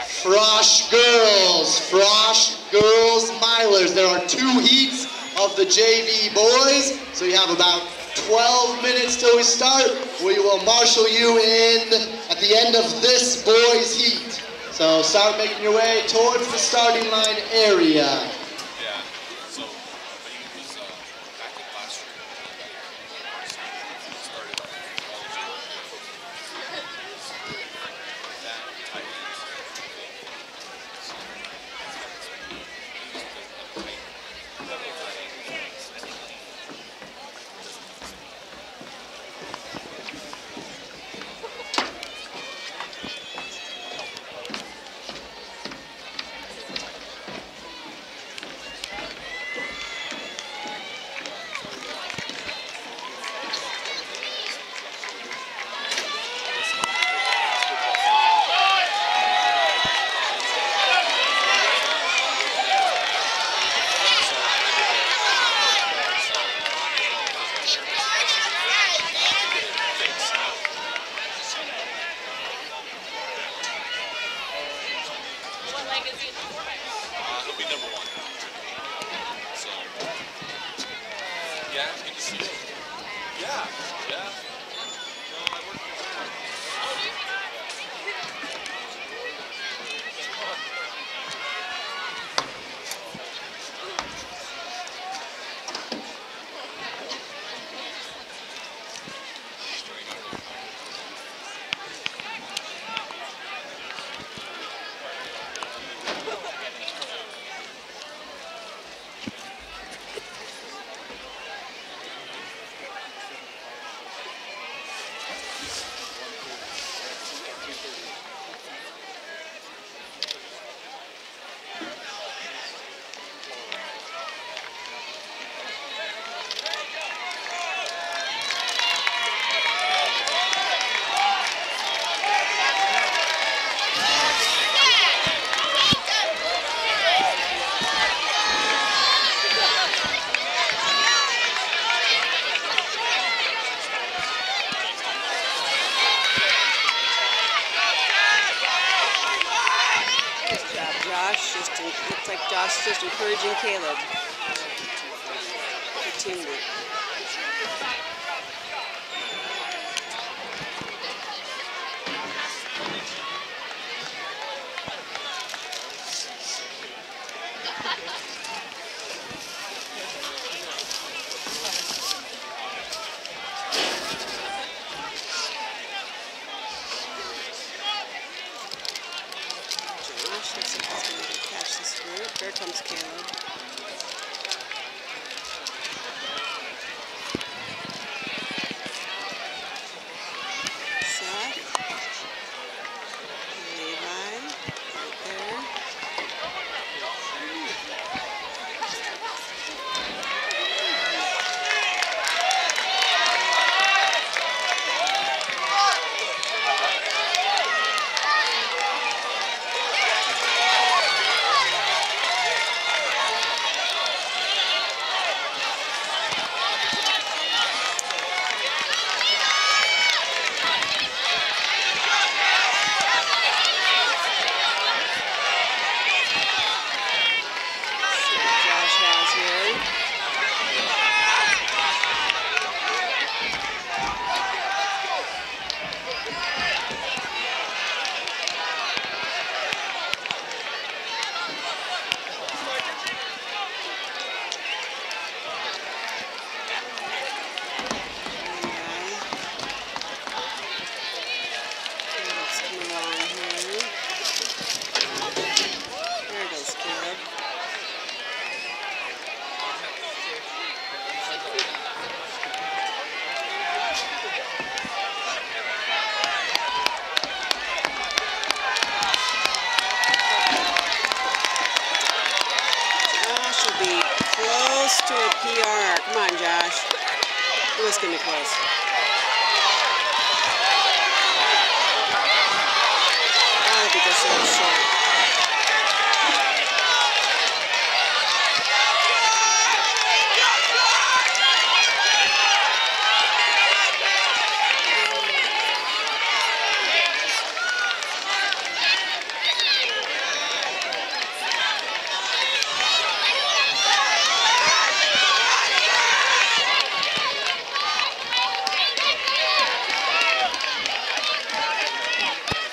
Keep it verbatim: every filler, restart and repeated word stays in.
Frosh Girls, Frosh Girls Milers. There are two heats of the J V boys, so you have about twelve minutes till we start. We will marshal you in at the end of this boys' heat. So start making your way towards the starting line area. Just looks like Josh just encouraging Caleb. Good teamwork. There comes Caleb. Seth. Levi. Right there. To a P R. Come on, Josh. It was going to be close.